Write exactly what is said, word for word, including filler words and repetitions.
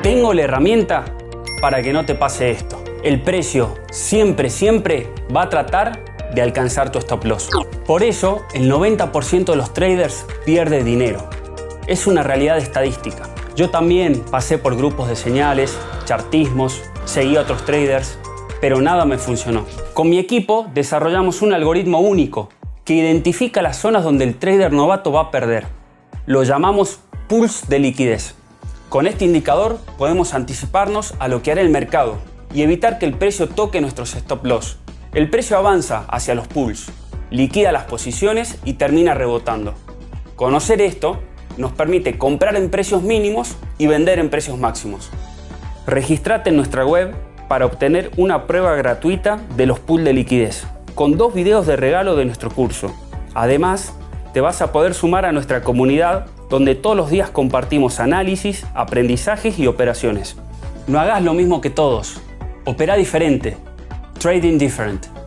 Tengo la herramienta para que no te pase esto. El precio siempre, siempre va a tratar de alcanzar tu stop loss. Por eso, el noventa por ciento de los traders pierde dinero. Es una realidad estadística. Yo también pasé por grupos de señales, chartismos, seguí a otros traders, pero nada me funcionó. Con mi equipo desarrollamos un algoritmo único que identifica las zonas donde el trader novato va a perder. Lo llamamos pools de liquidez. Con este indicador podemos anticiparnos a lo que hará el mercado y evitar que el precio toque nuestros stop loss. El precio avanza hacia los pools, liquida las posiciones y termina rebotando. Conocer esto nos permite comprar en precios mínimos y vender en precios máximos. Regístrate en nuestra web para obtener una prueba gratuita de los pools de liquidez, con dos videos de regalo de nuestro curso. Además, te vas a poder sumar a nuestra comunidad donde todos los días compartimos análisis, aprendizajes y operaciones. No hagas lo mismo que todos. Opera diferente. Trading different.